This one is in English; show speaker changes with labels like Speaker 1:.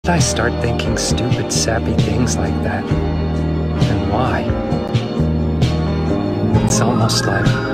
Speaker 1: I start thinking stupid, sappy things like that? And why? It's almost like